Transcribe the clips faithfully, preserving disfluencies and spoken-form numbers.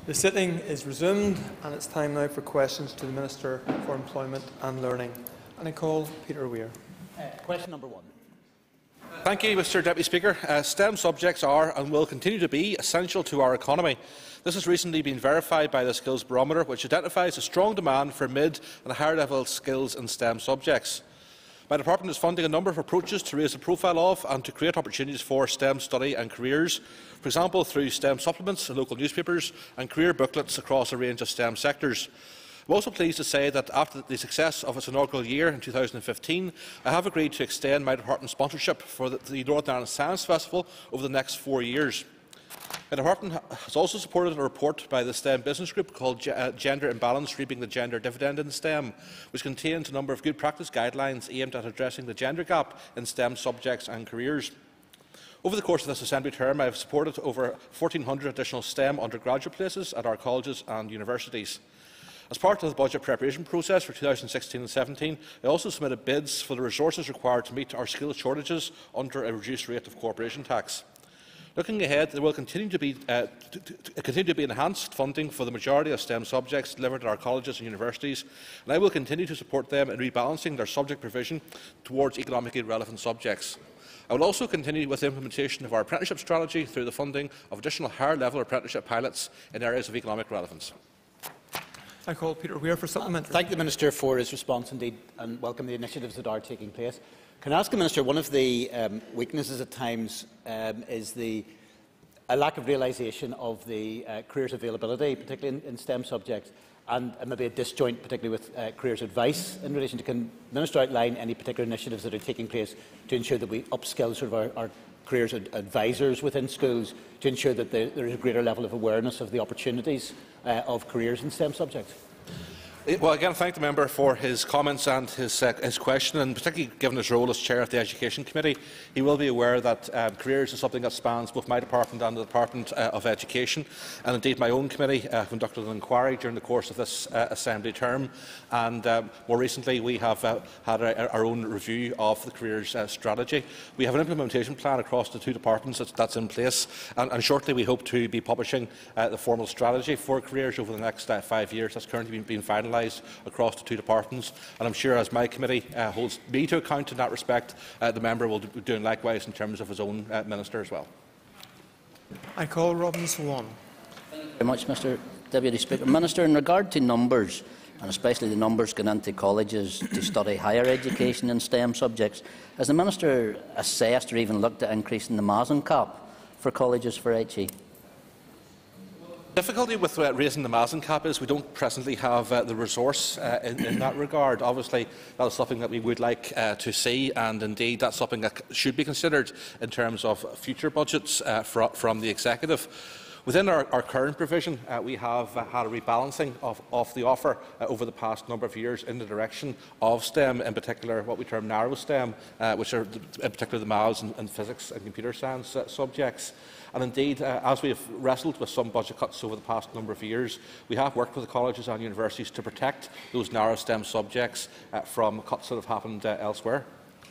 The sitting is resumed, and it's time now for questions to the Minister for Employment and Learning. And I call Peter Weir. Uh, question number one. Thank you, Mr Deputy Speaker. Uh, STEM subjects are and will continue to be essential to our economy. This has recently been verified by the Skills Barometer, which identifies a strong demand for mid and higher level skills in STEM subjects. My department is funding a number of approaches to raise the profile of and to create opportunities for STEM study and careers, for example through STEM supplements in local newspapers and career booklets across a range of STEM sectors. I am also pleased to say that after the success of its inaugural year in two thousand fifteen, I have agreed to extend my department's sponsorship for the, the Northern Ireland Science Festival over the next four years. My department has also supported a report by the STEM Business Group called uh, Gender Imbalance, Reaping the Gender Dividend in STEM, which contains a number of good practice guidelines aimed at addressing the gender gap in STEM subjects and careers. Over the course of this Assembly term, I have supported over fourteen hundred additional STEM undergraduate places at our colleges and universities. As part of the budget preparation process for two thousand sixteen and seventeen, I also submitted bids for the resources required to meet our skills shortages under a reduced rate of corporation tax. Looking ahead, there will continue to, be, uh, to, to, continue to be enhanced funding for the majority of STEM subjects delivered at our colleges and universities, and I will continue to support them in rebalancing their subject provision towards economically relevant subjects. I will also continue with the implementation of our apprenticeship strategy through the funding of additional higher-level apprenticeship pilots in areas of economic relevance. I call Peter Weir for supplementary. Thank the Minister for his response indeed, and welcome the initiatives that are taking place. Can I ask the Minister, one of the um, weaknesses at times um, is the a lack of realisation of the uh, careers availability, particularly in, in STEM subjects, and, and maybe a disjoint, particularly with uh, careers advice in relation to. Can the Minister outline any particular initiatives that are taking place to ensure that we upskill sort of our, our careers ad advisors within schools to ensure that there, there is a greater level of awareness of the opportunities uh, of careers in STEM subjects? Well, again, thank the member for his comments and his, uh, his question, and particularly given his role as chair of the Education Committee, he will be aware that um, careers is something that spans both my department and the Department uh, of Education, and indeed my own committee uh, conducted an inquiry during the course of this uh, Assembly term, and um, more recently we have uh, had a, our own review of the careers uh, strategy. We have an implementation plan across the two departments that's, that's in place, and, and shortly we hope to be publishing uh, the formal strategy for careers over the next uh, five years. That's currently been, been finalised across the two departments, and I am sure as my committee uh, holds me to account in that respect, uh, the member will be doing likewise in terms of his own uh, minister as well. I call Robin Swan. Thank you very much, Mr Deputy Speaker. Minister, in regard to numbers, and especially the numbers going into colleges to study higher education in STEM subjects, has the Minister assessed or even looked at increasing the Mazen cap for colleges for H E? The difficulty with uh, raising the Mazen cap is we don't presently have uh, the resource uh, in, in that regard. Obviously, that is something that we would like uh, to see, and indeed that's something that should be considered in terms of future budgets uh, fr from the Executive. Within our, our current provision, uh, we have uh, had a rebalancing of, of the offer uh, over the past number of years in the direction of STEM, in particular what we term narrow STEM, uh, which are in particular the maths and, and physics and computer science uh, subjects. And indeed, uh, as we have wrestled with some budget cuts over the past number of years, we have worked with the colleges and universities to protect those narrow STEM subjects uh, from cuts that have happened uh, elsewhere.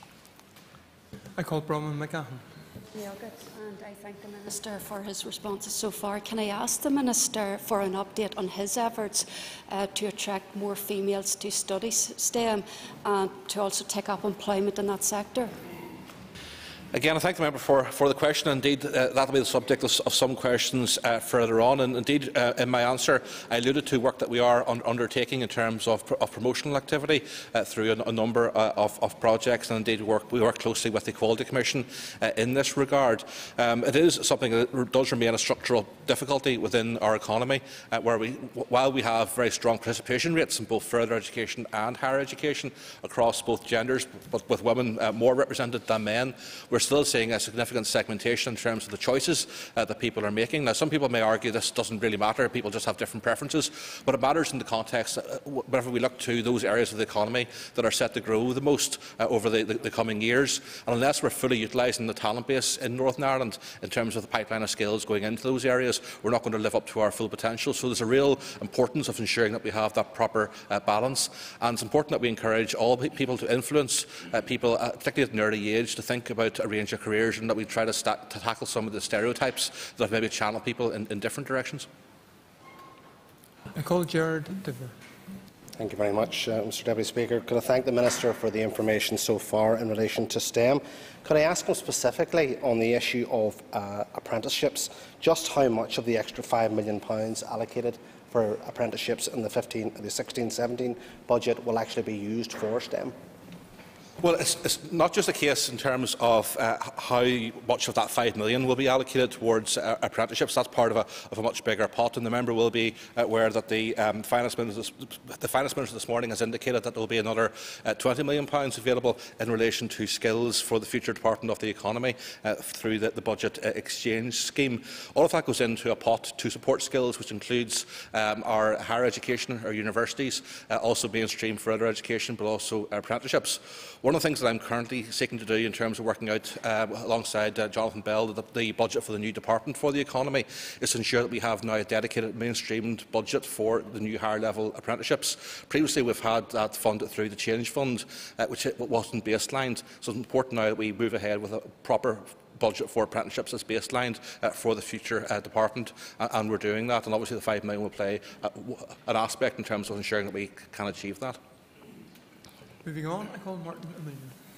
I call Bronwyn McGahan. And I thank the Minister for his responses so far. Can I ask the Minister for an update on his efforts uh, to attract more females to study STEM and to also take up employment in that sector? Again, I thank the member for, for the question. Indeed, uh, that will be the subject of, of some questions uh, further on. And indeed, uh, in my answer, I alluded to work that we are un undertaking in terms of, of promotional activity uh, through a, a number uh, of, of projects. And indeed, work, we work closely with the Equality Commission uh, in this regard. Um, it is something that does remain a structural difficulty within our economy, uh, where we, while we have very strong participation rates in both further education and higher education across both genders, but with women uh, more represented than men, we're still seeing a significant segmentation in terms of the choices uh, that people are making. Now, some people may argue this doesn't really matter, people just have different preferences, but it matters in the context uh, whenever we look to those areas of the economy that are set to grow the most uh, over the, the, the coming years. And unless we're fully utilising the talent base in Northern Ireland in terms of the pipeline of skills going into those areas, we're not going to live up to our full potential. So there's a real importance of ensuring that we have that proper uh, balance, and it's important that we encourage all people to influence uh, people, uh, particularly at an early age, to think about a range of careers, and that we try to, to tackle some of the stereotypes that have maybe channeled people in, in different directions. I call Gerard Diver. Thank you very much, uh, Mr Deputy Speaker. Could I thank the Minister for the information so far in relation to STEM? Could I ask him specifically on the issue of uh, apprenticeships, just how much of the extra five million pounds allocated for apprenticeships in the fifteen, the sixteen seventeen budget will actually be used for STEM? Well, it's, it's not just a case in terms of uh, how much of that five million will be allocated towards uh, apprenticeships. That's part of a, of a much bigger pot, and the member will be aware that the um, finance minister, the finance minister this morning has indicated that there will be another uh, twenty million pounds available in relation to skills for the future Department of the Economy uh, through the, the budget uh, exchange scheme. All of that goes into a pot to support skills, which includes um, our higher education, our universities, uh, also mainstream further education, but also apprenticeships. One of the things that I'm currently seeking to do in terms of working out uh, alongside uh, Jonathan Bell the, the budget for the new Department for the Economy is to ensure that we have now a dedicated mainstreamed budget for the new higher level apprenticeships. Previously we've had that funded through the Change Fund, uh, which it wasn't baselined, so it's important now that we move ahead with a proper budget for apprenticeships as baselined uh, for the future uh, department, uh, and we're doing that, and obviously the five million will play uh, an aspect in terms of ensuring that we can achieve that. Moving on, I call Martin Amelia.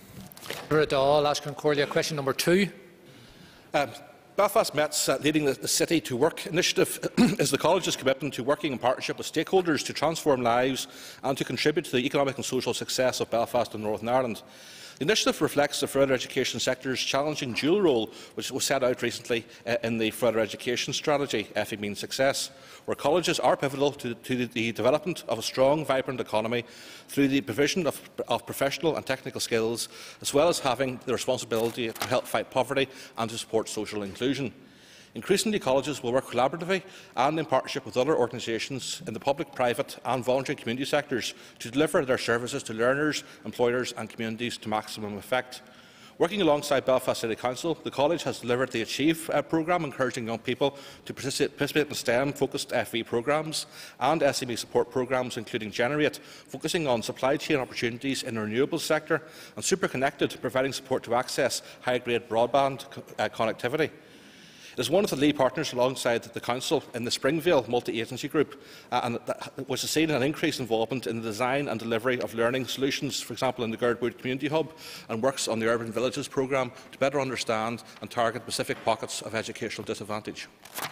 Question number two. Um, Belfast Met's uh, Leading the, the City to Work initiative is the college's commitment to working in partnership with stakeholders to transform lives and to contribute to the economic and social success of Belfast and Northern Ireland. The initiative reflects the further education sector's challenging dual role, which was set out recently uh, in the Further Education Strategy, F E means Success, where colleges are pivotal to, to the development of a strong, vibrant economy through the provision of, of professional and technical skills, as well as having the responsibility to help fight poverty and to support social inclusion. Increasingly, colleges will work collaboratively and in partnership with other organisations in the public, private and voluntary community sectors to deliver their services to learners, employers and communities to maximum effect. Working alongside Belfast City Council, the College has delivered the Achieve uh, programme, encouraging young people to participate in STEM-focused F E programmes and S M E support programmes, including Generate, focusing on supply chain opportunities in the renewables sector, and Superconnected, providing support to access high-grade broadband co uh, connectivity. It is one of the lead partners alongside the Council in the Springvale multi-agency group, uh, and that, which has seen an increased involvement in the design and delivery of learning solutions, for example in the Girdwood Community Hub, and works on the Urban Villages programme to better understand and target specific pockets of educational disadvantage.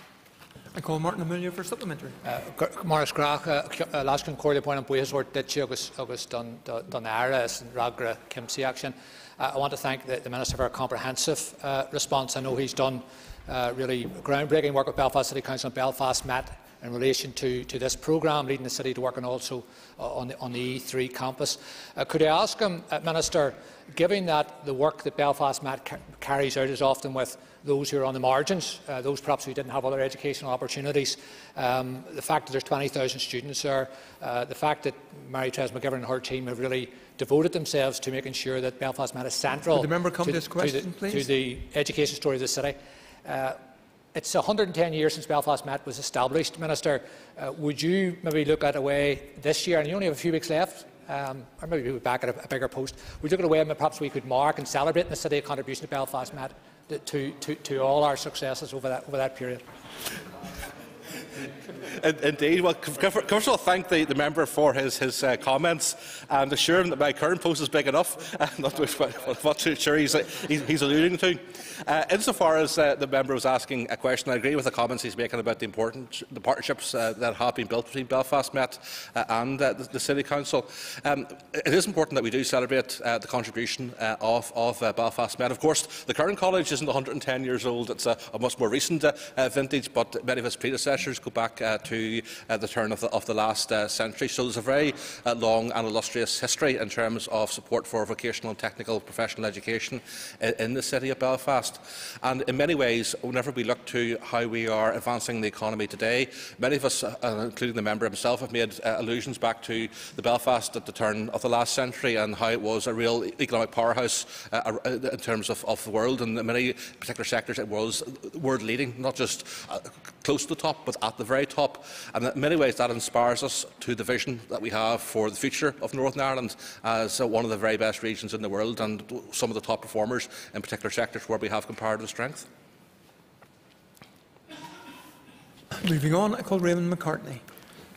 I call Martin Amelia for supplementary. Morris Grach, Laskin Corley Point and Buesort, Ditchi August Dun Dunaras and Ragra Kimsey action. I want to thank the, the Minister for a comprehensive uh, response. I know he's done uh, really groundbreaking work with Belfast City Council and Belfast Met in relation to, to this programme, leading the city to work on also uh, on, the, on the E three campus. Uh, could I ask him, uh, Minister, given that the work that Belfast Met ca carries out is often with those who are on the margins, uh, those perhaps who didn't have other educational opportunities, um, the fact that there's twenty thousand students there, uh, the fact that Mary-Therese McGivern and her team have really devoted themselves to making sure that Belfast Met is central Would the member come to, to this question, to, the, please? to the education story of the city. Uh, It's one hundred and ten years since Belfast Met was established. Minister, uh, would you maybe look at a way this year, and you only have a few weeks left, um, or maybe we'll be back at a, a bigger post, would you look at a way that perhaps we could mark and celebrate in the city a contribution to Belfast Met to, to, to all our successes over that, over that period? Indeed. Well, first of all, thank the, the member for his, his uh, comments and assure him that my current post is big enough. Uh, not what sure he's, he's, he's alluding to. Uh, insofar as uh, the member was asking a question, I agree with the comments he's making about the important the partnerships uh, that have been built between Belfast Met uh, and uh, the, the City Council. Um, it is important that we do celebrate uh, the contribution uh, of, of uh, Belfast Met. Of course, the current college isn't one hundred and ten years old. It's a, a much more recent uh, uh, vintage, but many of its predecessors go back uh, to uh, the turn of the, of the last uh, century. So there's a very uh, long and illustrious history in terms of support for vocational and technical professional education in, in the city of Belfast. And in many ways, whenever we look to how we are advancing the economy today, many of us, uh, including the member himself, have made uh, allusions back to the Belfast at the turn of the last century and how it was a real economic powerhouse uh, in terms of, of the world. And in many particular sectors, it was world leading, not just uh, close to the top, but at the very top. And in many ways, that inspires us to the vision that we have for the future of Northern Ireland as uh, one of the very best regions in the world and some of the top performers in particular sectors where we have comparative strength. Moving on, I call Raymond McCartney.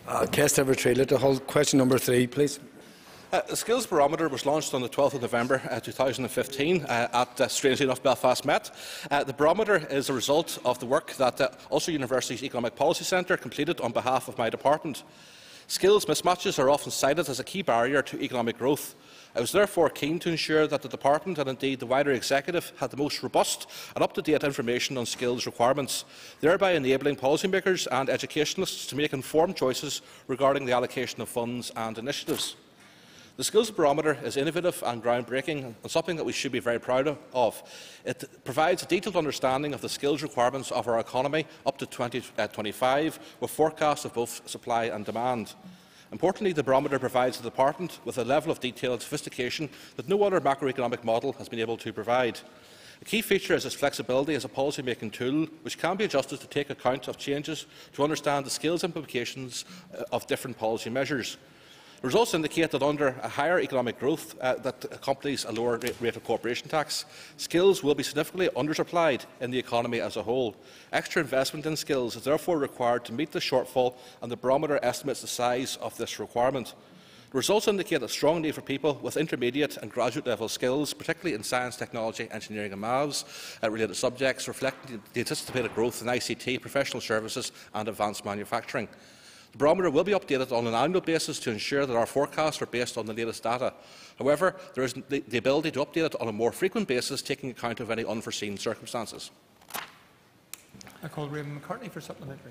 Uh, Cast ever trailer to hold. Question number three, please. Uh, the Skills Barometer was launched on the twelfth of November uh, two thousand fifteen uh, at, uh, strangely enough, Belfast Met. Uh, the barometer is a result of the work that uh, Ulster University's Economic Policy Centre completed on behalf of my department. Skills mismatches are often cited as a key barrier to economic growth. I was therefore keen to ensure that the department and indeed the wider executive had the most robust and up-to-date information on skills requirements, thereby enabling policymakers and educationalists to make informed choices regarding the allocation of funds and initiatives. The Skills Barometer is innovative and groundbreaking and something that we should be very proud of. It provides a detailed understanding of the skills requirements of our economy up to twenty twenty-five, with forecasts of both supply and demand. Importantly, the barometer provides the Department with a level of detail and sophistication that no other macroeconomic model has been able to provide. A key feature is its flexibility as a policy-making tool, which can be adjusted to take account of changes to understand the skills implications of different policy measures. The results indicate that under a higher economic growth uh, that accompanies a lower rate of corporation tax, skills will be significantly undersupplied in the economy as a whole. Extra investment in skills is therefore required to meet the shortfall, and the barometer estimates the size of this requirement. The results indicate a strong need for people with intermediate and graduate level skills, particularly in science, technology, engineering and maths uh, related subjects, reflecting the anticipated growth in I C T, professional services and advanced manufacturing. The barometer will be updated on an annual basis to ensure that our forecasts are based on the latest data. However, there is the, the ability to update it on a more frequent basis, taking account of any unforeseen circumstances. I call Raymond McCartney for supplementary.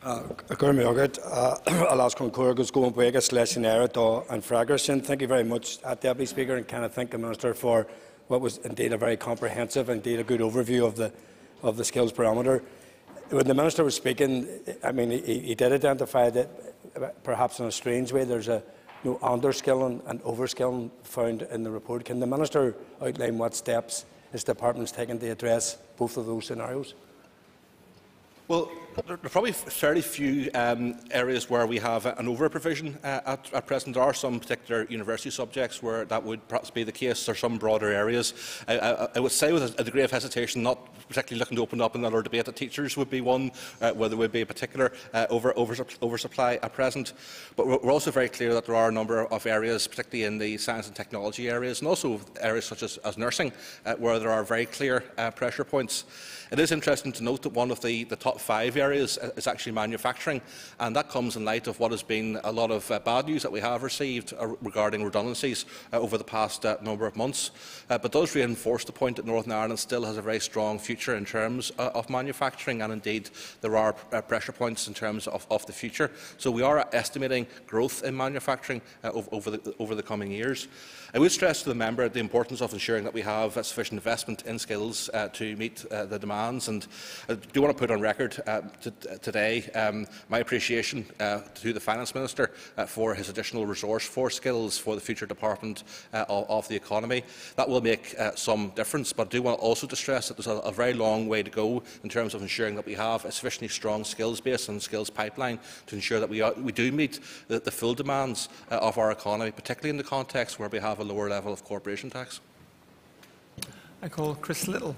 Thank you very much, uh, Deputy Speaker, and can I thank the Minister for what was indeed a very comprehensive, indeed a good overview of the of the skills barometer. When the Minister was speaking, I mean, he, he did identify that perhaps in a strange way there's a no underskilling and overskilling found in the report. Can the Minister outline what steps his department is taking to address both of those scenarios? Well, there are probably fairly few um, areas where we have an over-provision uh, at, at present. There are some particular university subjects where that would perhaps be the case. There are some broader areas. I, I, I would say with a, a degree of hesitation, not particularly looking to open up another debate that teachers would be one, uh, where there would be a particular uh, over, over, oversupply at present. But we're also very clear that there are a number of areas, particularly in the science and technology areas, and also areas such as, as nursing, uh, where there are very clear uh, pressure points. It is interesting to note that one of the, the top five areas is actually manufacturing, and that comes in light of what has been a lot of uh, bad news that we have received uh, regarding redundancies uh, over the past uh, number of months. Uh, but does reinforce the point that Northern Ireland still has a very strong future in terms uh, of manufacturing, and indeed there are uh, pressure points in terms of, of the future. So we are estimating growth in manufacturing uh, over, the, over the coming years. I would stress to the member the importance of ensuring that we have uh, sufficient investment in skills uh, to meet uh, the demands, and I do want to put on record uh, today um, my appreciation uh, to the Finance Minister uh, for his additional resource for skills for the future department uh, of, of the economy. That will make uh, some difference, but I do want also to stress that there is a, a very long way to go in terms of ensuring that we have a sufficiently strong skills base and skills pipeline to ensure that we, are, we do meet the, the full demands uh, of our economy, particularly in the context where we have a lower level of corporation tax. I call Chris Little.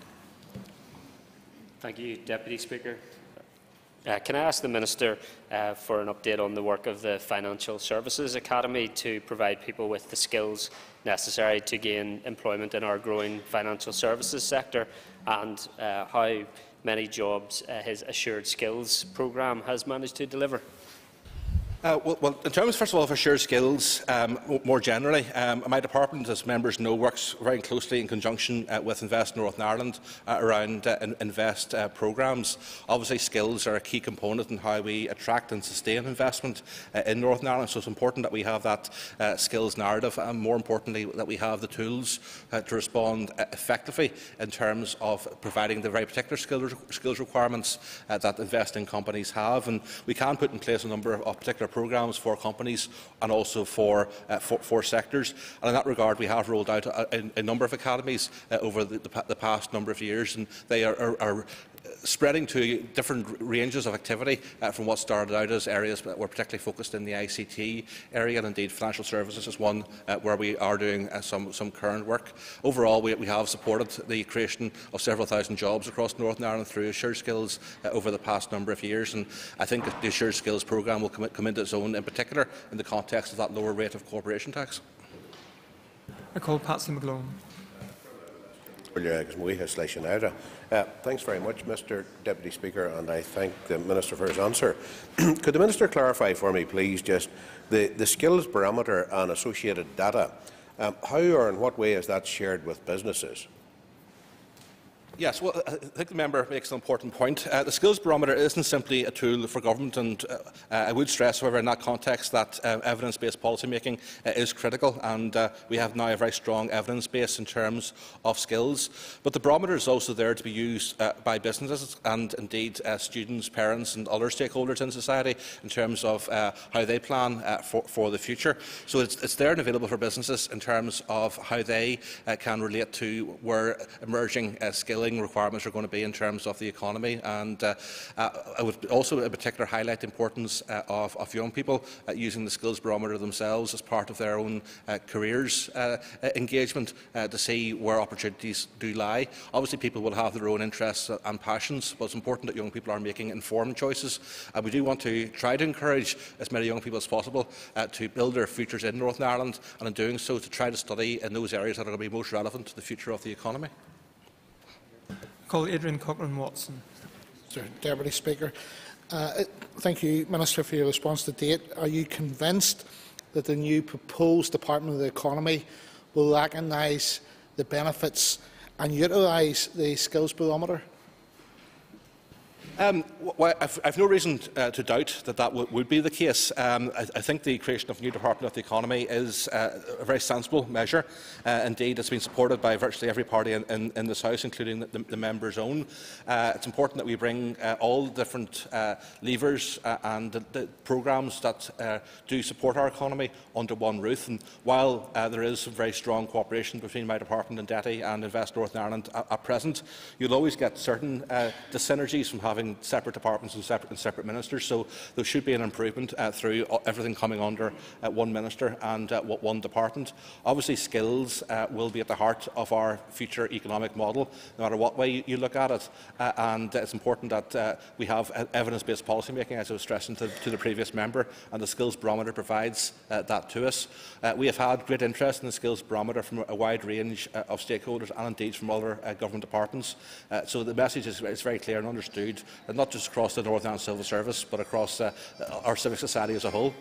Thank you, Deputy Speaker. Uh, can I ask the Minister uh, for an update on the work of the Financial Services Academy to provide people with the skills necessary to gain employment in our growing financial services sector, and uh, how many jobs uh, his Assured Skills programme has managed to deliver? Uh, well, well, in terms, first of all, of assured skills, um, more generally, um, my department, as members know, works very closely in conjunction uh, with Invest Northern Ireland uh, around uh, Invest uh, programmes. Obviously, skills are a key component in how we attract and sustain investment uh, in Northern Ireland, so it's important that we have that uh, skills narrative, and more importantly, that we have the tools uh, to respond uh, effectively in terms of providing the very particular skills, skills requirements uh, that investing companies have. And we can put in place a number of particular programmes for companies and also for, uh, for, for sectors. And in that regard, we have rolled out a, a, a number of academies uh, over the, the, the past number of years, and they are, are, are spreading to different ranges of activity uh, from what started out as areas that were particularly focused in the I C T area, and indeed financial services is one uh, where we are doing uh, some, some current work. Overall, we, we have supported the creation of several thousand jobs across Northern Ireland through Assured Skills uh, over the past number of years, and I think the Assured Skills programme will come, come into its own, in particular in the context of that lower rate of corporation tax. I call Patsy McGlone. Uh, thanks very much, Mr Deputy Speaker, and I thank the Minister for his answer. Could the Minister clarify for me, please, just the, the skills barometer and associated data? Um, how or in what way is that shared with businesses? Yes, well, I think the member makes an important point. Uh, the skills barometer isn't simply a tool for government, and uh, uh, I would stress, however, in that context, that uh, evidence-based policy making uh, is critical, and uh, we have now a very strong evidence base in terms of skills. But the barometer is also there to be used uh, by businesses and indeed uh, students, parents, and other stakeholders in society in terms of uh, how they plan uh, for, for the future. So it's, it's there and available for businesses in terms of how they uh, can relate to where emerging uh, skills requirements are going to be in terms of the economy, and uh, uh, I would also in particular highlight the importance uh, of, of young people uh, using the skills barometer themselves as part of their own uh, careers uh, engagement uh, to see where opportunities do lie. Obviously people will have their own interests and passions, but it's important that young people are making informed choices, and we do want to try to encourage as many young people as possible uh, to build their futures in Northern Ireland, and in doing so to try to study in those areas that are going to be most relevant to the future of the economy. Call Adrian Cochrane-Watson. Mister Deputy Speaker, uh, thank you, Minister, for your response to date. Are you convinced that the new proposed Department of the Economy will recognise the benefits and utilise the skills barometer? Um, well, I've, I've no reason uh, to doubt that that would be the case. Um, I, I think the creation of a new Department of the Economy is uh, a very sensible measure. Uh, indeed, it's been supported by virtually every party in, in, in this House, including the, the member's own. Uh, it's important that we bring uh, all the different uh, levers uh, and the, the programmes that uh, do support our economy under one roof. And while uh, there is some very strong cooperation between my department and D E T I and Invest Northern Ireland at, at present, you'll always get certain uh, dyssynergies from having separate departments and separate, and separate ministers, so there should be an improvement uh, through everything coming under uh, one minister and uh, one department. Obviously skills uh, will be at the heart of our future economic model, no matter what way you, you look at it, uh, and it's important that uh, we have evidence-based policy making, as I was stressing to, to the previous member, and the skills barometer provides uh, that to us. Uh, we have had great interest in the skills barometer from a wide range uh, of stakeholders and indeed from other uh, government departments, uh, so the message is, is very clear and understood, and not just across the Northern Ireland Civil Service, but across uh, our civic society as a whole.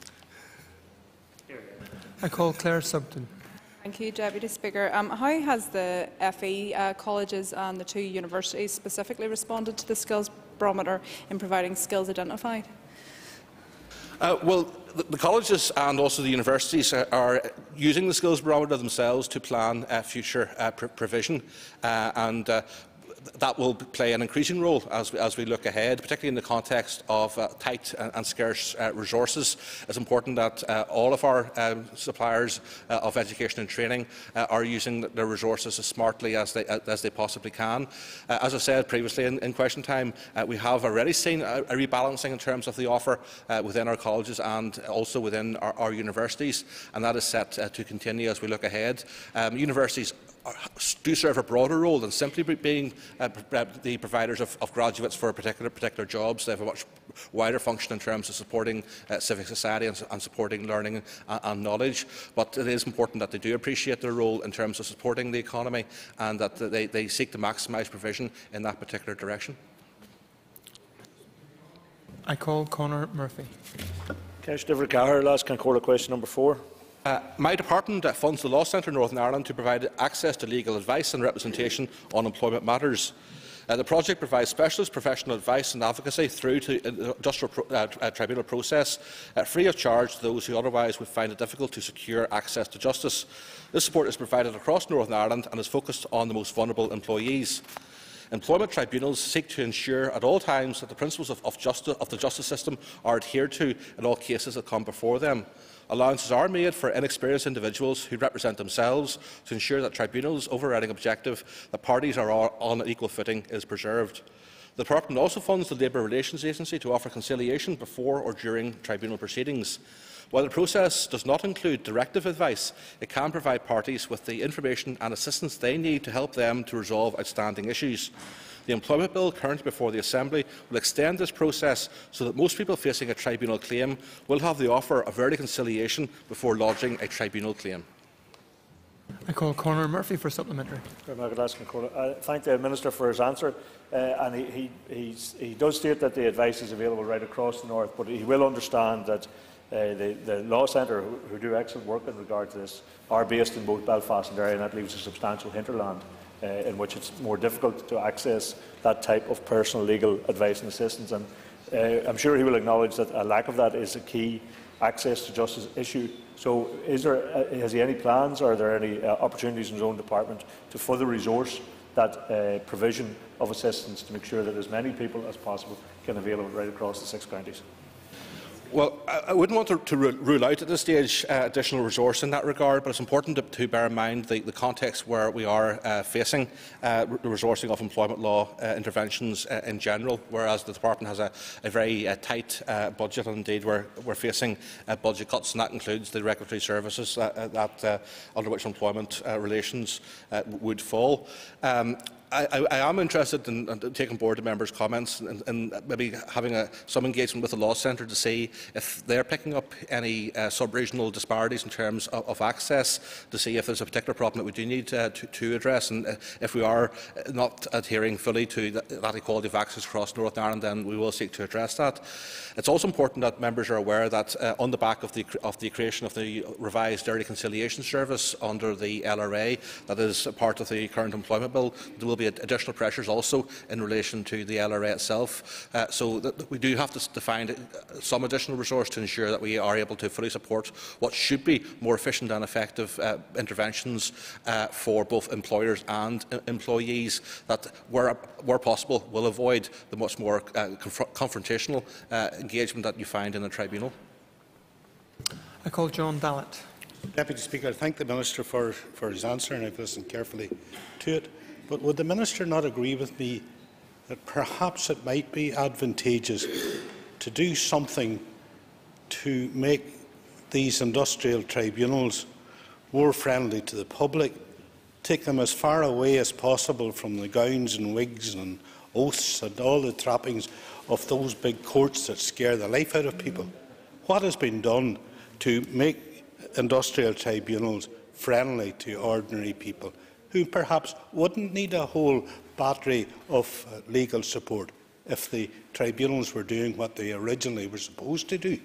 I call Claire Subton. Thank you, Deputy Speaker. Um, how has the F E uh, colleges and the two universities specifically responded to the skills barometer in providing skills identified? Uh, well, the, the colleges and also the universities are, are using the skills barometer themselves to plan uh, future uh, pr provision, uh, and uh, that will play an increasing role as we, as we look ahead, particularly in the context of uh, tight and, and scarce uh, resources. It's important that uh, all of our um, suppliers uh, of education and training uh, are using their resources as smartly as they, as they possibly can. Uh, as I said previously in, in question time, uh, we have already seen a, a rebalancing in terms of the offer uh, within our colleges and also within our, our universities, and that is set uh, to continue as we look ahead. Um, universities do serve a broader role than simply being uh, the providers of, of graduates for particular, particular jobs. They have a much wider function in terms of supporting uh, civic society and, and supporting learning and, and knowledge. But it is important that they do appreciate their role in terms of supporting the economy, and that they, they seek to maximise provision in that particular direction. I call Conor Murphy. Councillor Gallagher, last Concordia question number four. Uh, my department uh, funds the Law Centre in Northern Ireland to provide access to legal advice and representation on employment matters. Uh, the project provides specialist professional advice and advocacy through to the industrial pro uh, uh, tribunal process, uh, free of charge to those who otherwise would find it difficult to secure access to justice. This support is provided across Northern Ireland and is focused on the most vulnerable employees. Employment tribunals seek to ensure at all times that the principles of, of, justice, of the justice system are adhered to in all cases that come before them. Allowances are made for inexperienced individuals who represent themselves to ensure that tribunals' overriding objective that parties are on an equal footing is preserved. The Department also funds the Labour Relations Agency to offer conciliation before or during tribunal proceedings. While the process does not include directive advice, it can provide parties with the information and assistance they need to help them to resolve outstanding issues. The Employment Bill currently before the Assembly will extend this process so that most people facing a tribunal claim will have the offer of early conciliation before lodging a tribunal claim. I call Conor Murphy for supplementary. I thank the Minister for his answer. Uh, and he, he, he's, he does state that the advice is available right across the north, but he will understand that uh, the, the Law Centre, who, who do excellent work in regard to this, are based in both Belfast and Derry, and that leaves a substantial hinterland uh, in which it's more difficult to access that type of personal legal advice and assistance. And uh, I'm sure he will acknowledge that a lack of that is a key access to justice issue. So is there, uh, has he any plans, or are there any uh, opportunities in his own department to further resource that uh, provision of assistance to make sure that as many people as possible can avail of it right across the six counties? Well, I wouldn't want to, to rule out at this stage uh, additional resource in that regard, but it's important to, to bear in mind the, the context where we are uh, facing uh, the resourcing of employment law uh, interventions uh, in general, whereas the Department has a, a very uh, tight uh, budget, and indeed we're, we're facing uh, budget cuts, and that includes the regulatory services uh, that, uh, under which employment uh, relations uh, would fall. Um, I, I am interested in, in taking board the members' comments and, and maybe having a, some engagement with the Law Centre to see if they're picking up any uh, sub-regional disparities in terms of, of access, to see if there's a particular problem that we do need uh, to, to address, and uh, if we are not adhering fully to that, that equality of access across Northern Ireland, then we will seek to address that. It's also important that members are aware that uh, on the back of the, of the creation of the revised Early Conciliation Service under the L R A, that is a part of the current employment bill, there will be additional pressures also in relation to the L R A itself. Uh, so that we do have to, to find some additional resource to ensure that we are able to fully support what should be more efficient and effective uh, interventions uh, for both employers and uh, employees that, where, where possible, will avoid the much more uh, conf confrontational uh, engagement that you find in a tribunal. I call John Dallett. Deputy Speaker, I thank the Minister for, for his answer, and I've listened carefully to it. But would the Minister not agree with me that perhaps it might be advantageous to do something to make these industrial tribunals more friendly to the public, take them as far away as possible from the gowns and wigs and oaths and all the trappings of those big courts that scare the life out of people? What has been done to make industrial tribunals friendly to ordinary people, who perhaps wouldn't need a whole battery of uh, legal support if the tribunals were doing what they originally were supposed to do?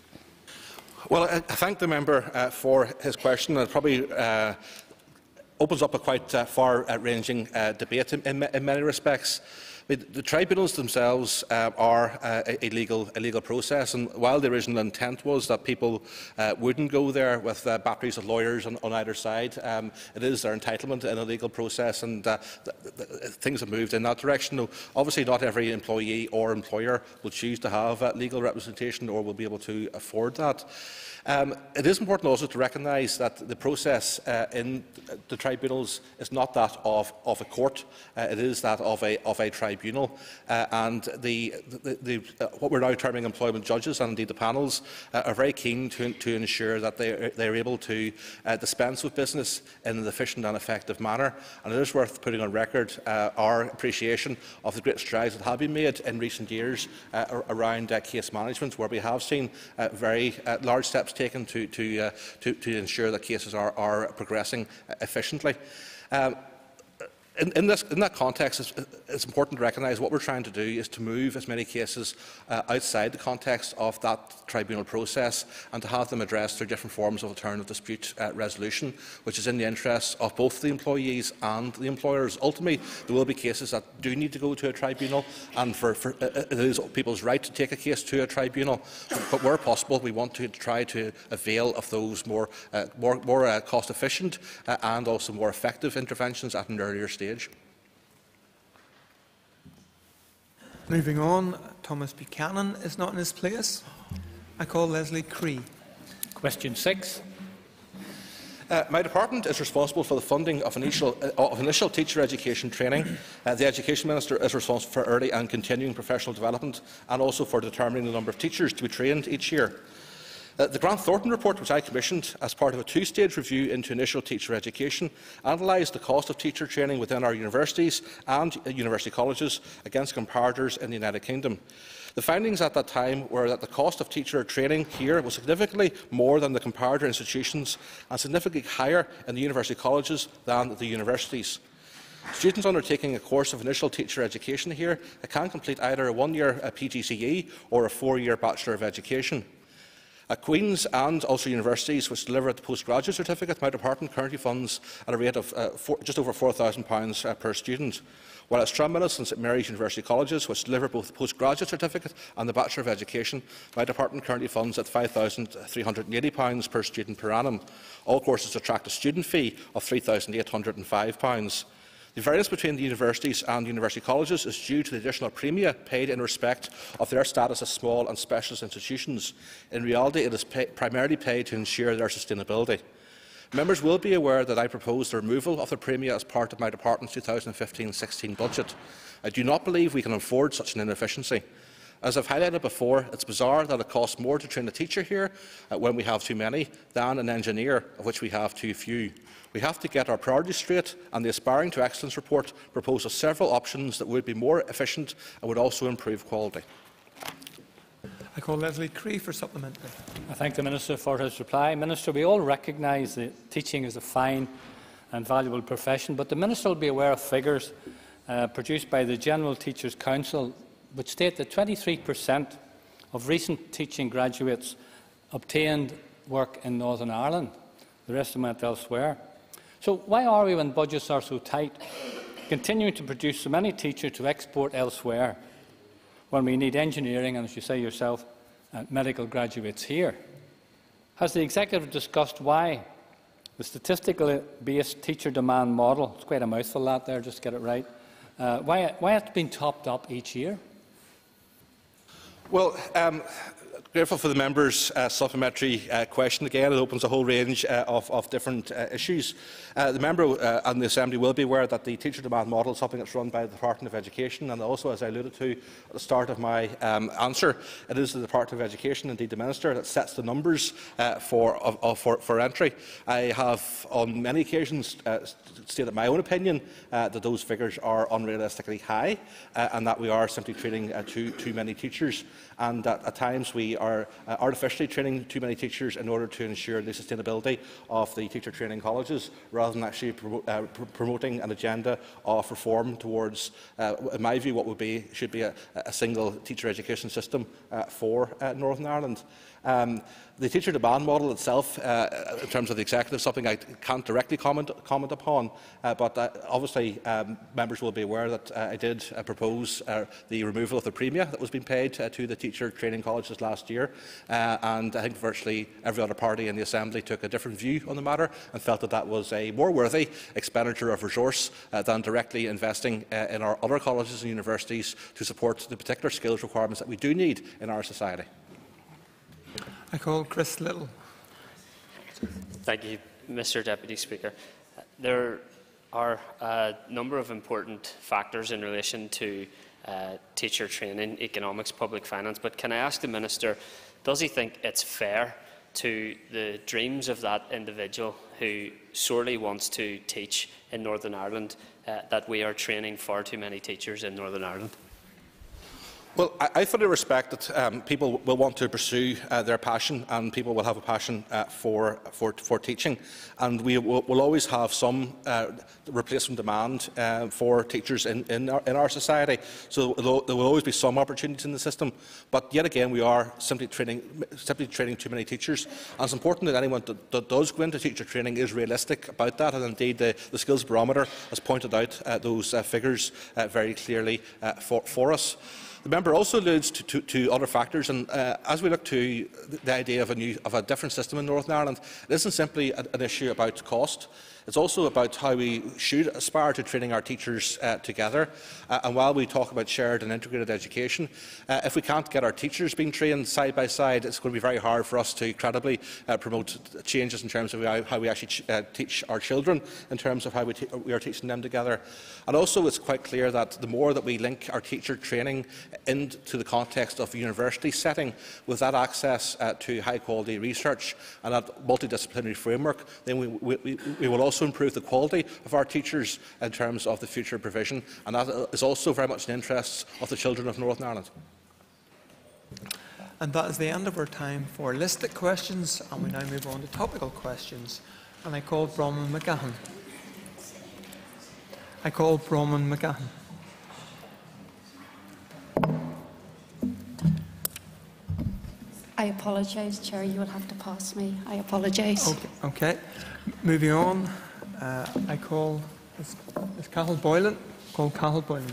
Well, I thank the member uh, for his question. It probably uh, opens up a quite uh, far-ranging uh, debate in, in, in many respects. I mean, the tribunals themselves uh, are uh, a, legal, a legal process, and while the original intent was that people uh, wouldn't go there with uh, batteries of lawyers on, on either side, um, it is their entitlement in a legal process, and uh, th th things have moved in that direction. Now, obviously, not every employee or employer will choose to have uh, legal representation or will be able to afford that. Um, it is important also to recognise that the process uh, in the tribunals is not that of, of a court, uh, it is that of a, of a tribunal, uh, and the, the, the, uh, what we're now terming employment judges, and indeed the panels, uh, are very keen to, to ensure that they are, they are able to uh, dispense with business in an efficient and effective manner. And it is worth putting on record uh, our appreciation of the great strides that have been made in recent years uh, around uh, case management, where we have seen uh, very uh, large steps taken to, to, uh, to, to ensure that cases are, are progressing efficiently. Um, In, in, this, in that context, it's, it's important to recognise what we're trying to do is to move as many cases uh, outside the context of that tribunal process and to have them addressed through different forms of alternative dispute uh, resolution, which is in the interests of both the employees and the employers. Ultimately, there will be cases that do need to go to a tribunal, and for, for, uh, it is people's right to take a case to a tribunal. But where possible, we want to try to avail of those more, uh, more, more uh, cost-efficient uh, and also more effective interventions at an earlier stage. Moving on, Thomas Buchanan is not in his place. I call Leslie Cree. Question six. Uh, my department is responsible for the funding of initial, uh, of initial teacher education training. Uh, the Education Minister is responsible for early and continuing professional development and also for determining the number of teachers to be trained each year. Uh, the Grant Thornton report, which I commissioned as part of a two-stage review into initial teacher education, analysed the cost of teacher training within our universities and uh, university colleges against comparators in the United Kingdom. The findings at that time were that the cost of teacher training here was significantly more than the comparator institutions and significantly higher in the university colleges than the universities. Students undertaking a course of initial teacher education here can complete either a one-year P G C E or a four-year Bachelor of Education. At Queen's and Ulster universities which deliver the postgraduate certificate, my department currently funds at a rate of uh, four, just over four thousand pounds uh, per student, while at Stranmillis and St Mary's University Colleges, which deliver both the postgraduate certificate and the Bachelor of Education, my department currently funds at five thousand three hundred and eighty pounds per student per annum. All courses attract a student fee of three thousand eight hundred and five pounds. The variance between the universities and university colleges is due to the additional premia paid in respect of their status as small and specialist institutions. In reality, it is pay primarily paid to ensure their sustainability. Members will be aware that I proposed the removal of the premia as part of my department's two thousand fifteen sixteen budget. I do not believe we can afford such an inefficiency. As I have highlighted before, it is bizarre that it costs more to train a teacher here uh, when we have too many than an engineer, of which we have too few. We have to get our priorities straight, and the Aspiring to Excellence report proposes several options that would be more efficient and would also improve quality. I call Leslie Cree for supplementary. I thank the Minister for his reply. Minister, we all recognise that teaching is a fine and valuable profession, but the Minister will be aware of figures uh, produced by the General Teachers' Council which state that twenty-three percent of recent teaching graduates obtained work in Northern Ireland. The rest of them went elsewhere. So why are we, when budgets are so tight, continuing to produce so many teachers to export elsewhere when we need engineering and, as you say yourself, uh, medical graduates here? Has the Executive discussed why the statistically based teacher demand model, it's quite a mouthful that there, just to get it right, uh, why, why it's been topped up each year? Well, um, grateful for the member's uh, supplementary uh, question. Again, it opens a whole range uh, of, of different uh, issues. Uh, the member uh, and the Assembly will be aware that the teacher demand model is something that's run by the Department of Education, and also, as I alluded to at the start of my um, answer, it is the Department of Education, indeed the Minister, that sets the numbers uh, for, of, of, for, for entry. I have on many occasions uh, stated my own opinion uh, that those figures are unrealistically high uh, and that we are simply training uh, too, too many teachers, and that at times we are uh, artificially training too many teachers in order to ensure the sustainability of the teacher training colleges, rather than actually pro uh, pr promoting an agenda of reform towards, uh, in my view, what would be should be a, a single teacher education system uh, for uh, Northern Ireland. Um, the teacher demand model itself, uh, in terms of the Executive, something I can't directly comment, comment upon, uh, but uh, obviously um, members will be aware that uh, I did uh, propose uh, the removal of the premia that was being paid uh, to the teacher training colleges last year, uh, and I think virtually every other party in the Assembly took a different view on the matter and felt that that was a more worthy expenditure of resource uh, than directly investing uh, in our other colleges and universities to support the particular skills requirements that we do need in our society. I call Chris Little. Thank you, Mr Deputy Speaker. There are a number of important factors in relation to uh, teacher training, economics, public finance, but can I ask the Minister, does he think it's fair to the dreams of that individual who sorely wants to teach in Northern Ireland uh, that we are training far too many teachers in Northern Ireland? Well, I, I fully respect that um, people will want to pursue uh, their passion, and people will have a passion uh, for, for, for teaching. And we will will always have some uh, replacement demand uh, for teachers in, in, our, in our society. So there will always be some opportunities in the system. But yet again, we are simply training, simply training too many teachers. And it's important that anyone that, that does go into teacher training is realistic about that. And indeed, the, the Skills Barometer has pointed out uh, those uh, figures uh, very clearly uh, for, for us. The member also alludes to, to, to other factors, and uh, as we look to the idea of a, new, of a different system in Northern Ireland, it isn't simply a, an issue about cost. It's also about how we should aspire to training our teachers uh, together. Uh, and while we talk about shared and integrated education, uh, if we can't get our teachers being trained side by side, it's going to be very hard for us to credibly uh, promote changes in terms of how we actually uh, teach our children, in terms of how we, we are teaching them together. And also, it's quite clear that the more that we link our teacher training into the context of a university setting, with that access uh, to high-quality research and that multidisciplinary framework, then we, we, we will also improve the quality of our teachers in terms of the future provision, and that is also very much in the interests of the children of Northern Ireland. And that is the end of our time for listed questions, and we now move on to topical questions. And I call Bronwyn McGahan. I call Bronwyn McGahan. I apologise, Chair. You will have to pass me. I apologise. Okay. okay. Moving on, uh, I call is, is Cathal Boylan. Call Cathal Boylan.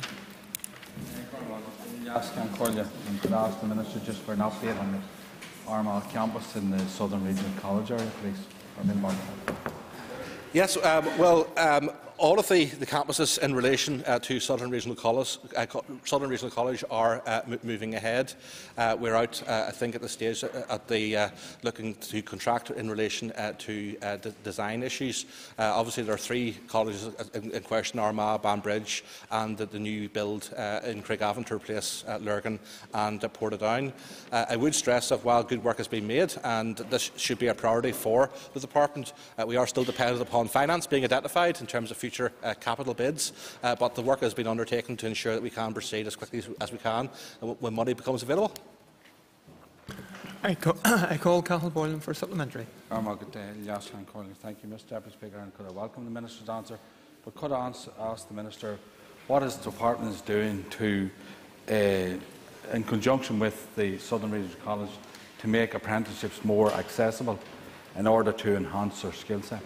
And could I ask the Minister just for an update on the Armagh campus in the Southern Regional College area, please? Yes, um, well, um, all of the, the campuses in relation uh, to Southern Regional College, uh, Southern Regional College are uh, moving ahead. Uh, we're out, uh, I think, at the stage uh, at the uh, looking to contract in relation uh, to uh, design issues. Uh, obviously, there are three colleges in, in question: Armagh, Banbridge, and the, the new build uh, in Craigavon to replace uh, Lurgan and uh, Portadown. Uh, I would stress that while good work has been made, and this should be a priority for the department, uh, we are still dependent upon finance being identified in terms of future uh, capital bids, uh, but the work has been undertaken to ensure that we can proceed as quickly as, as we can when money becomes available. I call, I call Cathal Boylan for supplementary. Thank you, Mister Deputy Speaker, and could I welcome the Minister's answer? But could I ask the Minister what his department is doing to, uh, in conjunction with the Southern Regional College, to make apprenticeships more accessible in order to enhance their skill set?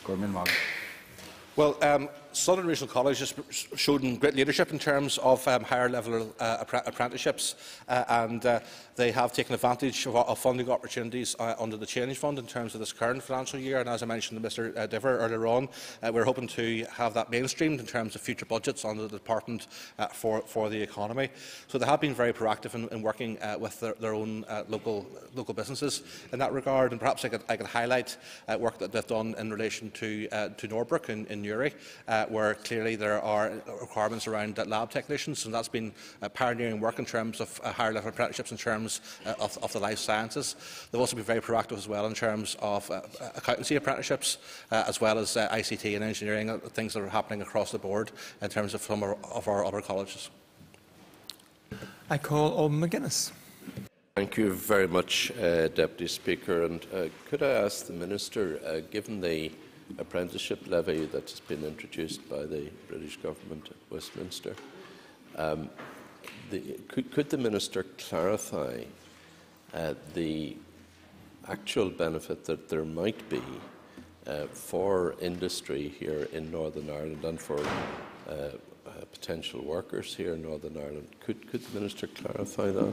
Well, um, Southern Regional College has shown great leadership in terms of um, higher level uh, apprenticeships, uh, and uh, they have taken advantage of, of funding opportunities uh, under the Change Fund in terms of this current financial year. And as I mentioned to Mister Uh, Diver earlier on, uh, we're hoping to have that mainstreamed in terms of future budgets under the department uh, for, for the economy. So they have been very proactive in, in working uh, with their, their own uh, local local businesses in that regard. And perhaps I could, I could highlight uh, work that they've done in relation to uh, to Norbrook in, in Newry, uh, where clearly there are requirements around uh, lab technicians, and that's been uh, pioneering work in terms of uh, higher level apprenticeships in terms uh, of, of the life sciences. They've also been very proactive as well in terms of uh, accountancy apprenticeships, uh, as well as uh, I C T and engineering, uh, things that are happening across the board in terms of some of our other colleges. I call Alban McGuinness. Thank you very much, uh, Deputy Speaker. And uh, could I ask the Minister, uh, given the apprenticeship levy that has been introduced by the British Government at Westminster, um, the, could, could the Minister clarify uh, the actual benefit that there might be uh, for industry here in Northern Ireland and for uh, uh, potential workers here in Northern Ireland? Could, could the Minister clarify that?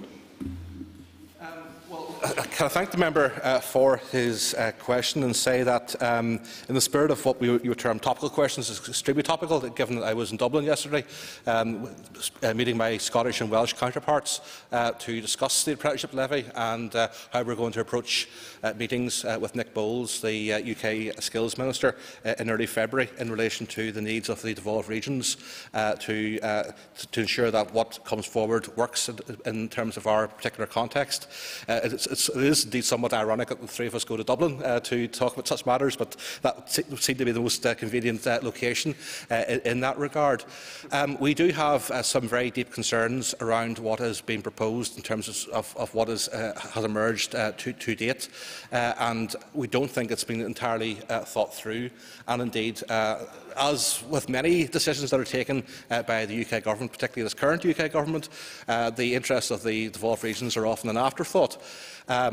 Can I thank the member uh, for his uh, question and say that, um, in the spirit of what we you would term topical questions, is extremely topical, given that I was in Dublin yesterday, um, uh, meeting my Scottish and Welsh counterparts uh, to discuss the apprenticeship levy and uh, how we're going to approach uh, meetings uh, with Nick Bowles, the uh, U K Skills Minister, uh, in early February in relation to the needs of the devolved regions uh, to, uh, to ensure that what comes forward works in, in terms of our particular context. Uh, it's, it's, it is indeed somewhat ironic that the three of us go to Dublin uh, to talk about such matters, but that seemed to be the most uh, convenient uh, location uh, in, in that regard. Um, we do have uh, some very deep concerns around what has been proposed in terms of, of, of what is, uh, has emerged uh, to, to date, uh, and we don't think it's been entirely uh, thought through. And indeed, uh, as with many decisions that are taken uh, by the U K Government, particularly this current U K Government, uh, the interests of the devolved regions are often an afterthought. Um,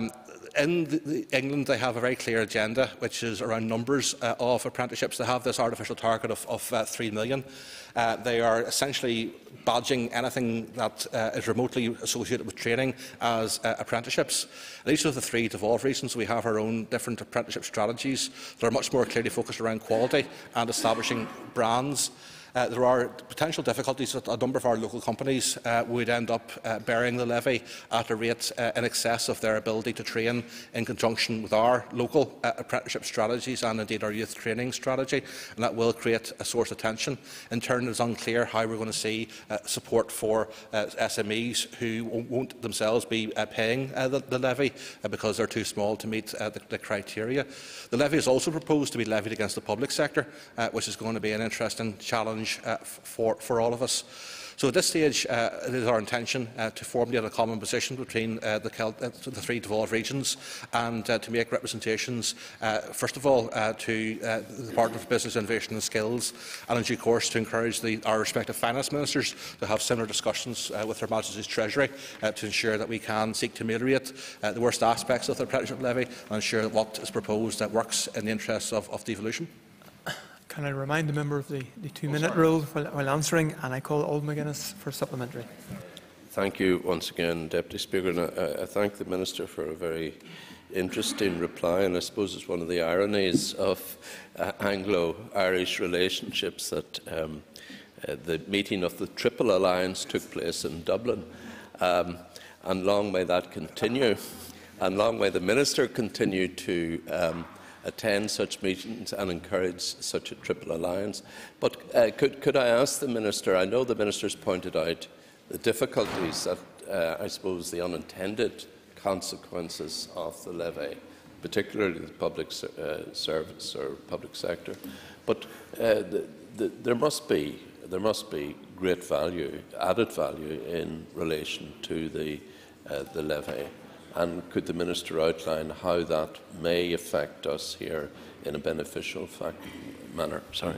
Um, In the, the England, they have a very clear agenda, which is around numbers uh, of apprenticeships. They have this artificial target of, of uh, three million. Uh, they are essentially badging anything that uh, is remotely associated with training as uh, apprenticeships. In each of the three devolved regions, we have our own different apprenticeship strategies that are much more clearly focused around quality and establishing brands. Uh, there are potential difficulties that a number of our local companies uh, would end up uh, bearing the levy at a rate uh, in excess of their ability to train in conjunction with our local uh, apprenticeship strategies and indeed our youth training strategy, and that will create a source of tension. In turn, it is unclear how we are going to see uh, support for uh, S M Es who won't themselves be uh, paying uh, the, the levy uh, because they are too small to meet uh, the, the criteria. The levy is also proposed to be levied against the public sector, uh, which is going to be an interesting challenge Uh, for, for all of us. So at this stage, uh, it is our intention uh, to formulate a common position between uh, the, Kel uh, the three devolved regions and uh, to make representations, uh, first of all, uh, to uh, the Department for Business, Innovation and Skills, and in due course to encourage the, our respective finance ministers to have similar discussions uh, with Her Majesty's Treasury uh, to ensure that we can seek to ameliorate uh, the worst aspects of the apprenticeship levy and ensure that what is proposed that works in the interests of, of devolution. Can I remind the member of the, the two-minute oh, rule while, while answering, and I call Alderman McGuinness for supplementary. Thank you once again, Deputy Speaker. And I, I thank the Minister for a very interesting reply, and I suppose it's one of the ironies of uh, Anglo-Irish relationships that um, uh, the meeting of the Triple Alliance took place in Dublin, um, and long may that continue, and long may the Minister continue to um, attend such meetings and encourage such a triple alliance. But uh, could, could I ask the Minister, I know the Minister has pointed out the difficulties that uh, I suppose the unintended consequences of the levy, particularly the public uh, service or public sector, but uh, the, the, there must be there must be great value, added value in relation to the uh, the levy. And could the Minister outline how that may affect us here in a beneficial fact manner? Sorry.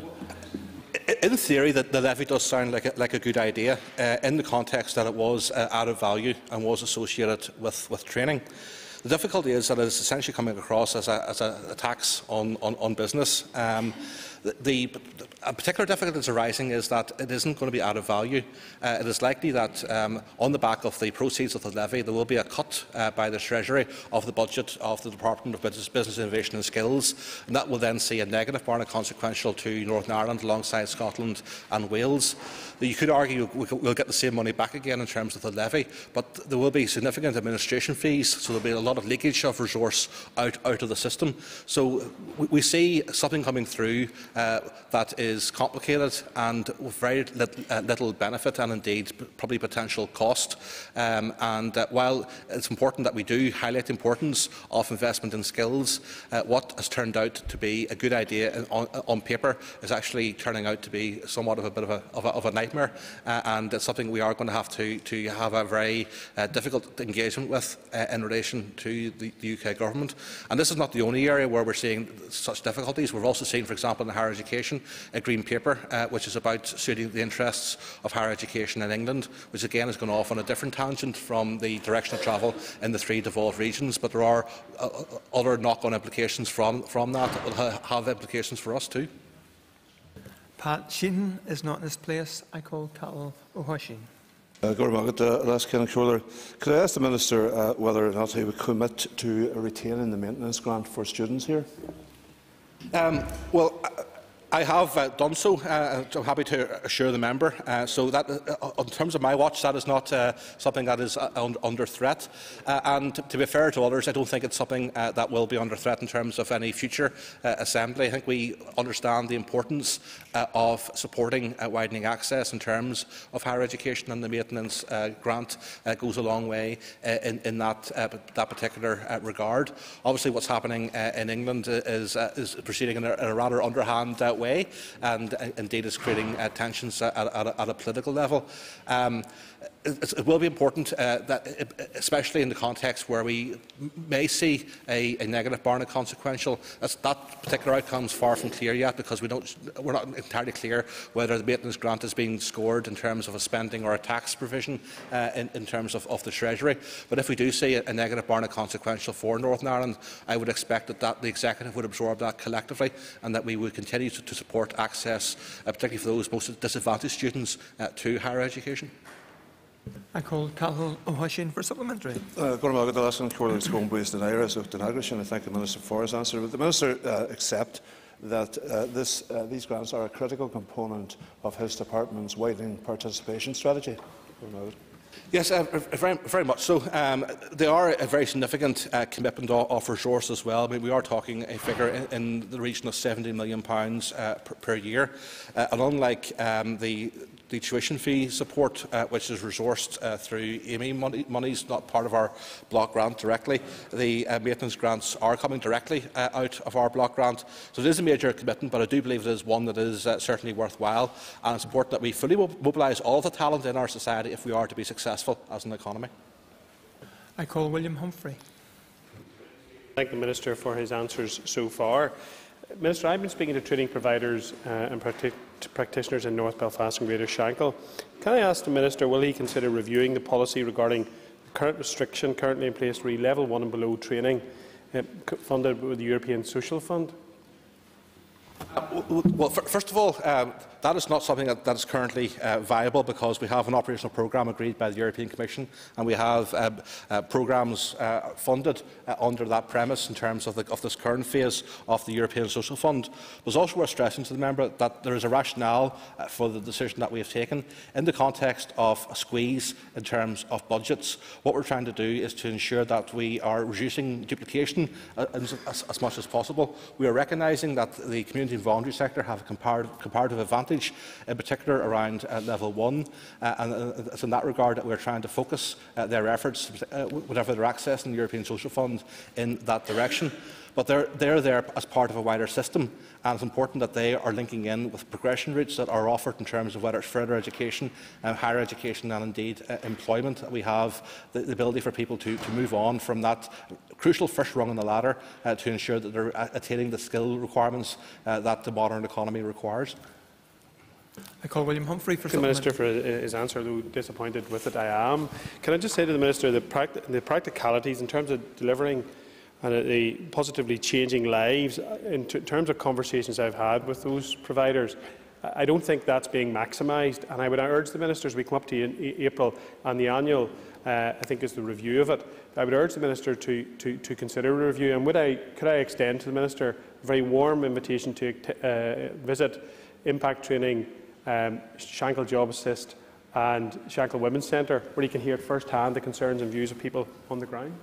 In theory, the, the levy does sound like a, like a good idea uh, in the context that it was uh, added value and was associated with, with training. The difficulty is that it is essentially coming across as a, as a, a tax on, on, on business. Um, the, the, a particular difficulty that's arising is that it isn't going to be added value. Uh, it is likely that um, on the back of the proceeds of the levy there will be a cut uh, by the Treasury of the budget of the Department of Business, Business Innovation and Skills, and that will then see a negative margin consequential to Northern Ireland alongside Scotland and Wales. You could argue we'll get the same money back again in terms of the levy, but there will be significant administration fees, so there will be a lot of leakage of resource out, out of the system. So we, we see something coming through uh, that is complicated and with very little, uh, little benefit and indeed probably potential cost. Um, and uh, while it's important that we do highlight the importance of investment in skills, uh, what has turned out to be a good idea on, on paper is actually turning out to be somewhat of a bit of a, of a, of a nightmare, uh, and it's something we are going to have to, to have a very uh, difficult engagement with uh, in relation to the, the U K Government. And this is not the only area where we're seeing such difficulties. We've also seen, for example, in higher education, a Green Paper, uh, which is about suiting the interests of higher education in England, which again has gone off on a different tangent from the direction of travel in the three devolved regions. But there are uh, other knock-on implications from, from that that will ha have implications for us too. Pat Sheehan is not in this place. I call Cathal O'Husheen. Uh, Could I ask the Minister uh, whether or not he would commit to retaining the maintenance grant for students here? Um, well, I have uh, done so. Uh, I'm happy to assure the member. Uh, so that, uh, in terms of my watch, that is not uh, something that is uh, un under threat. Uh, and to be fair to others, I don't think it's something uh, that will be under threat in terms of any future uh, assembly. I think we understand the importance uh, of supporting uh, widening access in terms of higher education, and the maintenance uh, grant uh, goes a long way uh, in, in that, uh, that particular uh, regard. Obviously, what's happening uh, in England is, uh, is proceeding in a, in a rather underhand uh, way. Way, and uh, indeed is creating uh, tensions at, at, a, at a political level. Um, it, it will be important, uh, that, especially in the context where we may see a, a negative bar and a consequential. That's, that particular outcome is far from clear yet, because we don't, we're not entirely clear whether the maintenance grant is being scored in terms of a spending or a tax provision uh, in, in terms of, of the Treasury. But if we do see a, a negative bar and a consequential for Northern Ireland, I would expect that, that the Executive would absorb that collectively, and that we would continue to, to support access, uh, particularly for those most disadvantaged students, uh, to higher education. I call Cathal O'Hushin for supplementary. Uh, I thank the Minister for his answer. Would the Minister uh, accept that uh, this, uh, these grants are a critical component of his department's widening participation strategy? Yes, uh, very, very much so. Um, they are a very significant uh, commitment of, of resource as well. I mean, we are talking a figure in, in the region of seventy million pounds uh, per, per year. Uh, and unlike um, the The tuition fee support, uh, which is resourced uh, through A M E money, monies, not part of our block grant directly. The uh, maintenance grants are coming directly uh, out of our block grant. So it is a major commitment, but I do believe it is one that is uh, certainly worthwhile, and it's important that we fully mobilise all the talent in our society if we are to be successful as an economy. I call William Humphrey. Thank the Minister for his answers so far. Minister, I've been speaking to training providers uh, and practi practitioners in North Belfast and Greater Shankill. Can I ask the Minister, will he consider reviewing the policy regarding the current restriction currently in place for level one and below training uh, funded with the European Social Fund? Uh, well, first of all, um, that is not something that, that is currently uh, viable, because we have an operational programme agreed by the European Commission, and we have uh, uh, programmes uh, funded uh, under that premise in terms of, the, of this current phase of the European Social Fund. It was also worth stressing to the member that there is a rationale uh, for the decision that we have taken in the context of a squeeze in terms of budgets. What we're trying to do is to ensure that we are reducing duplication uh, as, as, as much as possible. We are recognising that the community and voluntary sector have a comparative, comparative advantage, in particular around uh, level one, uh, and uh, it's in that regard that we're trying to focus uh, their efforts, uh, whatever they're accessing the European Social Fund, in that direction. But they're, they're there as part of a wider system, and it's important that they are linking in with progression routes that are offered in terms of whether it's further education, uh, higher education, and indeed uh, employment. That we have the, the ability for people to, to move on from that crucial first rung on the ladder uh, to ensure that they're attaining the skill requirements uh, that the modern economy requires. I call William Humphrey for the Minister for his answer, though disappointed with it I am. Can I just say to the Minister the, practi the practicalities in terms of delivering and uh, the positively changing lives, in terms of conversations I've had with those providers, I don't think that's being maximised, and I would urge the Minister, as we come up to in April and the annual, uh, I think is the review of it, I would urge the Minister to, to, to consider a review, and would I, could I extend to the Minister a very warm invitation to uh, visit impact training, um, Shankill Job Assist and Shankill Women's Centre, where you can hear first hand the concerns and views of people on the ground.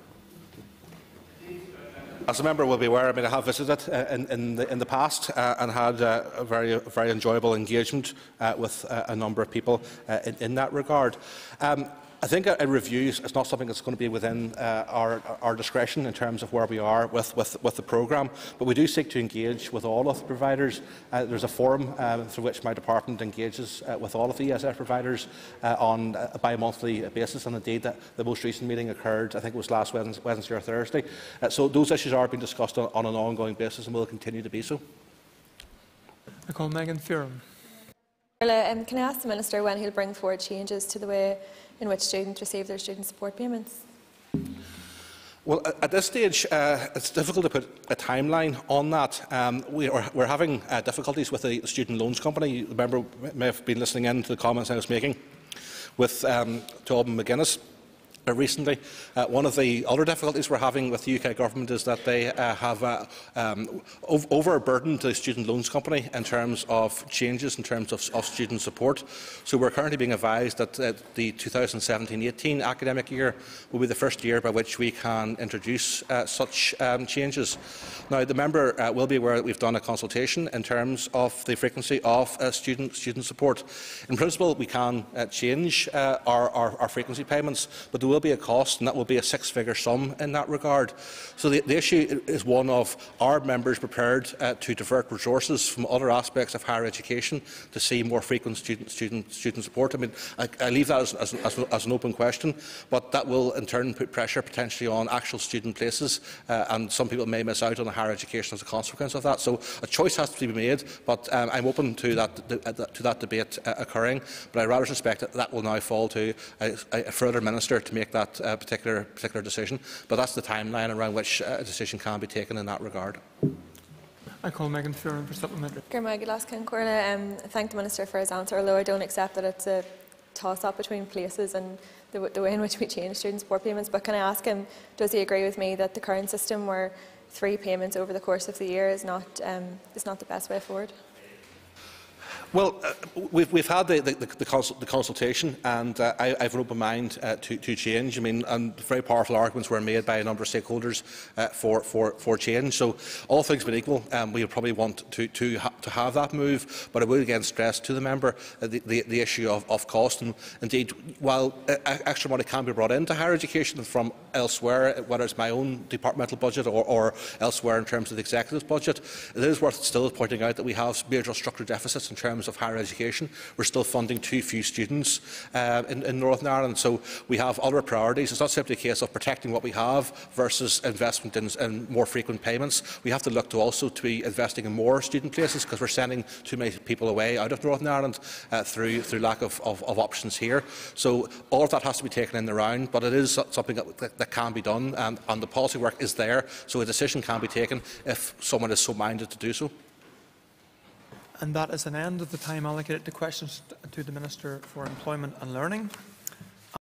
As a member will be aware, I mean, I have visited uh, in, in, the, in the past uh, and had uh, a very, very enjoyable engagement uh, with uh, a number of people uh, in, in that regard. Um, I think a, a review is not something that's going to be within uh, our, our discretion in terms of where we are with, with, with the programme, but we do seek to engage with all of the providers. Uh, there's a forum uh, through which my department engages uh, with all of the E S F providers uh, on a bi-monthly basis, and indeed that the most recent meeting occurred, I think it was last Wednesday, Wednesday or Thursday. Uh, so those issues are being discussed on, on an ongoing basis and will continue to be so. I call Megan Fearon. Um, can I ask the Minister when he'll bring forward changes to the way in which students receive their student support payments? Well, at this stage, uh, it's difficult to put a timeline on that. Um, we are, we're having uh, difficulties with the student loans company. You remember, may have been listening in to the comments I was making with um, to Alban McGuinness. Uh, recently, uh, one of the other difficulties we're having with the U K Government is that they uh, have uh, um, overburdened the student loans company in terms of changes in terms of, of student support. So we're currently being advised that uh, the two thousand seventeen eighteen academic year will be the first year by which we can introduce uh, such um, changes. Now, the member uh, will be aware that we've done a consultation in terms of the frequency of uh, student, student support. In principle, we can uh, change uh, our, our, our frequency payments, but there will be a cost, and that will be a six-figure sum in that regard. So the, the issue is one of, are members prepared uh, to divert resources from other aspects of higher education to see more frequent student, student, student support? I mean, I, I leave that as, as, as, as an open question, but that will in turn put pressure potentially on actual student places, uh, and some people may miss out on the higher education as a consequence of that. So a choice has to be made, but um, I'm open to that, to that debate uh, occurring, but I rather suspect that that will now fall to a, a further minister to make that uh, particular, particular decision, but that's the timeline around which uh, a decision can be taken in that regard. I call Megan Fearon for supplementary. Um, thank the Minister for his answer, although I don't accept that it's a toss-up between places and the, the way in which we change student support payments. But can I ask him, does he agree with me that the current system where three payments over the course of the year is not, um, is not the best way forward? Well, uh, we've, we've had the, the, the, consult, the consultation, and uh, I, I have an open mind uh, to, to change. I mean, and very powerful arguments were made by a number of stakeholders uh, for, for, for change. So, all things being equal, um, we would probably want to, to, ha to have that move. But I would again stress to the member uh, the, the, the issue of, of cost. And indeed, while uh, extra money can be brought into higher education from elsewhere, whether it's my own departmental budget or, or elsewhere in terms of the executive's budget, it is worth still pointing out that we have major structural deficits in terms of higher education. We're still funding too few students uh, in, in Northern Ireland, so we have other priorities. It's not simply a case of protecting what we have versus investment in, in more frequent payments. We have to look to also to be investing in more student places, because we're sending too many people away out of Northern Ireland uh, through, through lack of, of, of options here. So all of that has to be taken in the round, but it is something that, that, that can be done, and, and the policy work is there, so a decision can be taken if someone is so minded to do so. And that is an end of the time allocated to questions to the Minister for Employment and Learning.